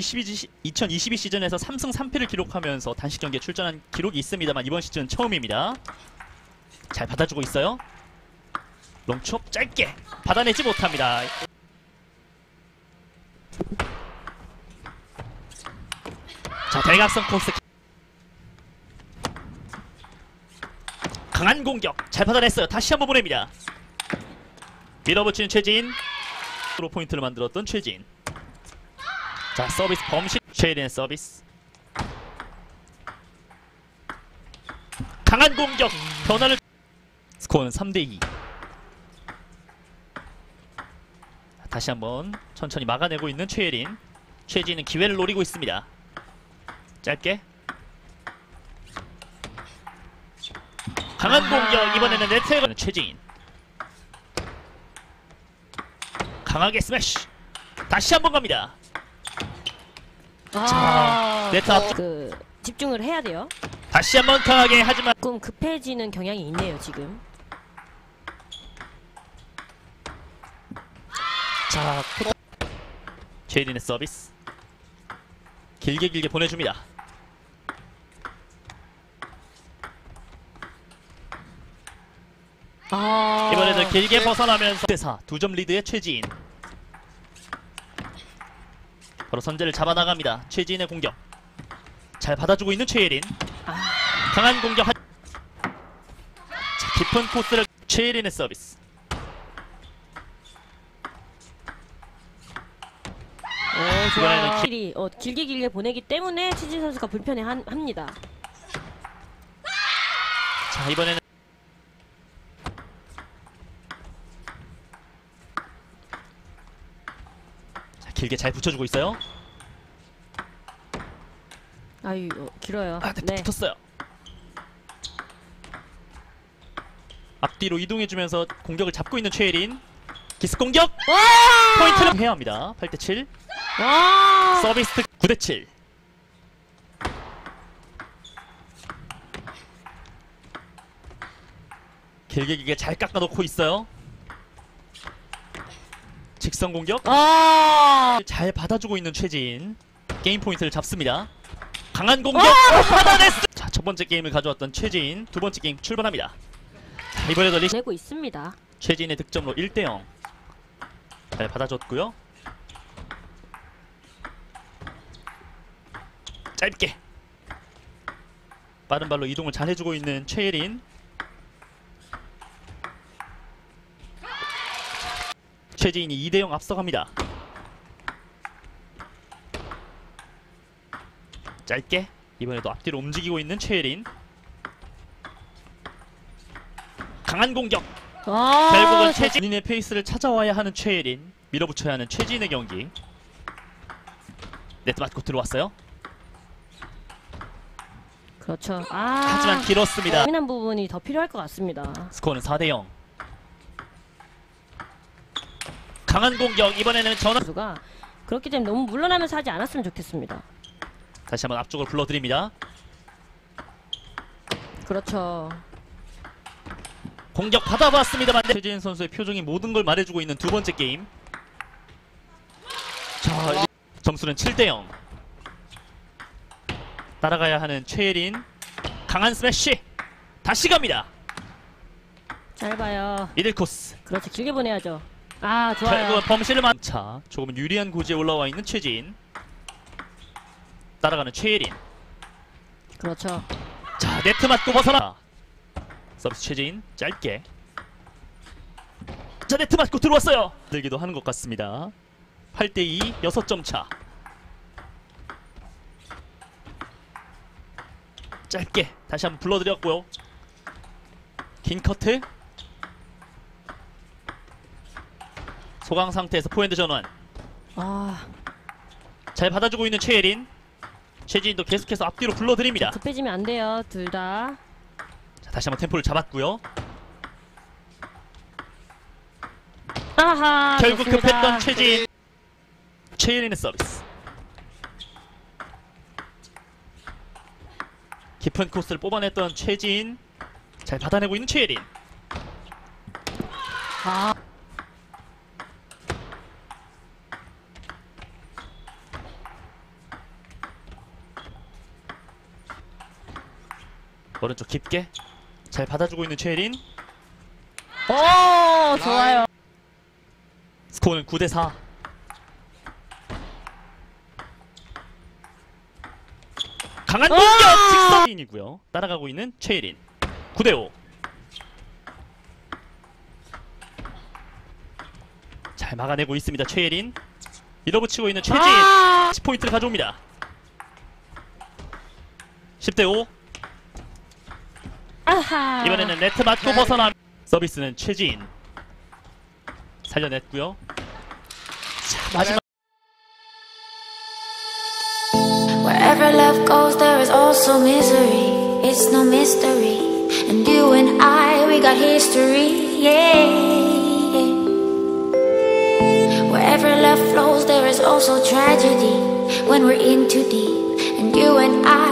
2022 시즌에서 3승 3패를 기록하면서 단식 경기에 출전한 기록이 있습니다만 이번 시즌 처음입니다. 잘 받아주고 있어요. 롱촉 짧게 받아내지 못합니다. 자, 대각선 코스 강한 공격 잘 받아냈어요. 다시 한번 보냅니다. 밀어붙이는 최진. 프로 포인트를 만들었던 최진. 자, 서비스 범실. 최진의 서비스. 강한 공격 변화를. 스코어는 3대2. 다시 한번 천천히 막아내고 있는 최예린. 최진은 기회를 노리고 있습니다. 짧게 강한 공격. 이번에는 네트에 최진. 강하게 스매시. 다시 한번 갑니다. 자, 네트 앞. 집중을 해야 돼요. 다시 한번 강하게. 하지만 조금 급해지는 경향이 있네요 지금. 자, 최예린의 서비스 길게 보내줍니다. 이번에도 길게 벗어나면서 1대4 2점 리드의 최지인. 바로 선제를 잡아나갑니다. 최지인의 공격 잘 받아주고 있는 최예린. 강한 공격. 자, 깊은 코스를. 최예린의 서비스. 좋아요. 길게 보내기 때문에 최진 선수가 불편해합니다. 자, 이번에는 길게 잘 붙여주고 있어요. 아유, 길어요. 네. 붙었어요. 앞뒤로 이동해주면서 공격을 잡고 있는 최예린. 기습 공격. 포인트를 해야 합니다. 8대7. 서비스 9대7. 길게 잘 깎아놓고 있어요. 직선 공격. 잘 받아주고 있는 최진. 게임 포인트를 잡습니다. 강한 공격. 받아냈어. 자, 첫 번째 게임을 가져왔던 최진. 두 번째 게임 출발합니다. 자, 이번에도 내고 있습니다. 최진의 득점으로 1대0. 잘 받아줬고요. 짧게 빠른 발로 이동을 잘 해주고 있는 최예린. 최지인이 2대0 앞서갑니다. 짧게 이번에도 앞뒤로 움직이고 있는 최예린. 강한 공격. 결국은 최진의 페이스를 찾아와야 하는 최예린. 밀어붙여야 하는 최진의 경기. 네트 맞고 들어왔어요. 그렇죠. 하지만 길었습니다. 예민한 부분이 더 필요할 것 같습니다. 스코어는 4대0. 강한 공격. 이번에는 선수가 그렇기 때문에 너무 물러나면서 하지 않았으면 좋겠습니다. 다시 한번 앞쪽을 불러드립니다. 그렇죠. 공격 받아봤습니다만 최진 선수의 표정이 모든 걸 말해주고 있는 두 번째 게임. 자, 점수는 7대0. 따라가야 하는 최예린. 강한 스매시. 다시 갑니다. 짧아요. 미들 코스. 그렇죠. 길게 보내야죠. 좋아요. 결국은 범실을 자, 조금은 유리한 고지에 올라와 있는 최진. 따라가는 최예린. 그렇죠. 자, 네트 맞고 벗어나. 서비스 최진 짧게. 자, 네트 맞고 들어왔어요. 들기도 하는 것 같습니다. 8대2 6점 차. 짧게 다시 한번 불러드렸고요. 긴 커트. 소강 상태에서 포핸드 전환. 잘 받아주고 있는 최예린. 최진도 계속해서 앞뒤로 불러드립니다. 급해지면 안 돼요. 둘 다. 자, 다시 한번 템포를 잡았고요. 결국 좋습니다. 급했던 최진. 최예린의 서비스. 깊은 코스를 뽑아냈던 최진. 잘 받아내고 있는 최예린. 오른쪽 깊게 잘 받아주고 있는 최예린. 오, 좋아요. 스코어는 9대4. 강한 공격 직선이고요. 따라가고 있는 최예린. 9대5. 잘 막아내고 있습니다. 최예린. 밀어붙이고 있는 최진. 10포인트를 가져옵니다. 10대5. 아하. 이번에는 네트 맞고 벗어나. 서비스는 최진. 살려냈고요. 자, 마지막. Wherever love goes, there is also misery. It's no mystery. And you and I, we got history. Yeah. Wherever love flows, there is also tragedy. When we're in too deep. And you and I.